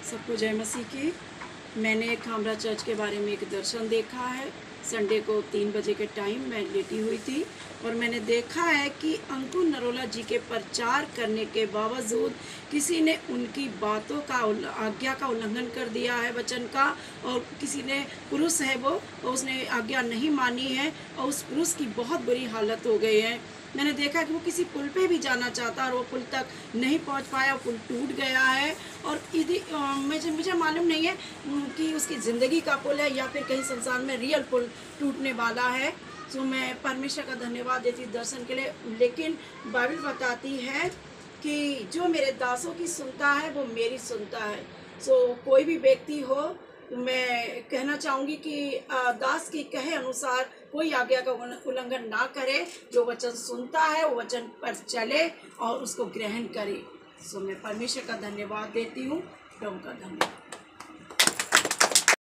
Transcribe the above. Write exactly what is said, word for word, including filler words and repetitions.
सबको जय मसीह की। मैंने खामरा चर्च के बारे में एक दर्शन देखा है। संडे को तीन बजे के टाइम मैं लेटी हुई थी और मैंने देखा है कि अंकुर नरोला जी के प्रचार करने के बावजूद किसी ने उनकी बातों का आज्ञा का उल्लंघन कर दिया है, वचन का, और किसी ने पुरुष है वो और उसने आज्ञा नहीं मानी है और उस पुरुष की बहुत बुरी हालत हो गई है। मैंने देखा कि वो किसी पुल पे भी जाना चाहता और वो पुल तक नहीं पहुंच पाया, पुल टूट गया है और यदि मुझे मुझे मालूम नहीं है कि उसकी ज़िंदगी का पुल है या फिर कहीं संसार में रियल पुल टूटने वाला है। तो मैं परमेश्वर का धन्यवाद देती दर्शन के लिए। लेकिन बाइबल बताती है कि जो मेरे दासों की सुनता है वो मेरी सुनता है। सो कोई भी व्यक्ति हो, मैं कहना चाहूँगी कि दास की कहे अनुसार कोई आज्ञा का उल्लंघन ना करे। जो वचन सुनता है वो वचन पर चले और उसको ग्रहण करे। सो मैं परमेश्वर का धन्यवाद देती हूँ। प्रभु का धन्यवाद।